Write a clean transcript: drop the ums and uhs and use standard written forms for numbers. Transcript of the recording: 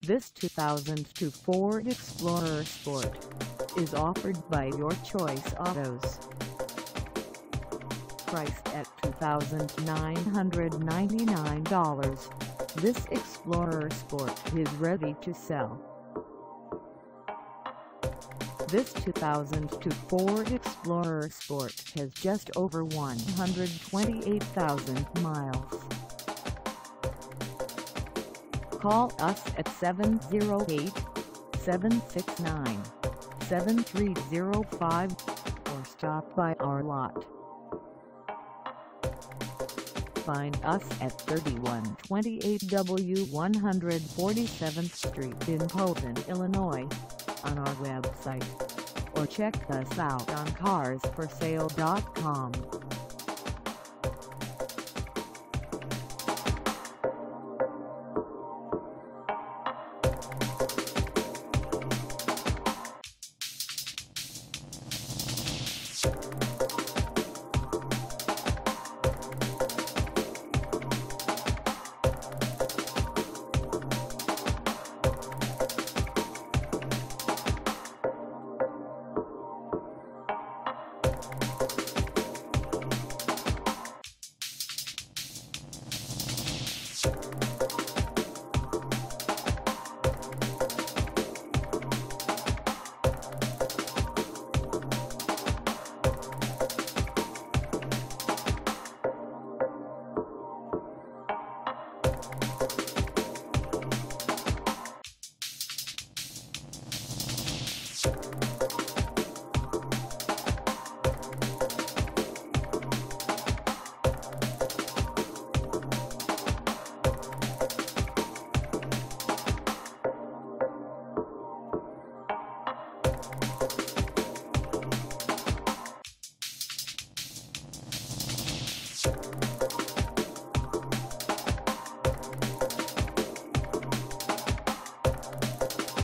This 2002 Ford Explorer Sport is offered by Your Choice Autos. Priced at $2,999, this Explorer Sport is ready to sell. This 2002 Ford Explorer Sport has just over 128,000 miles. Call us at 708-769-7305 or stop by our lot. Find us at 3128 W 147th Street in Posen, Illinois, on our website, or check us out on carsforsale.com.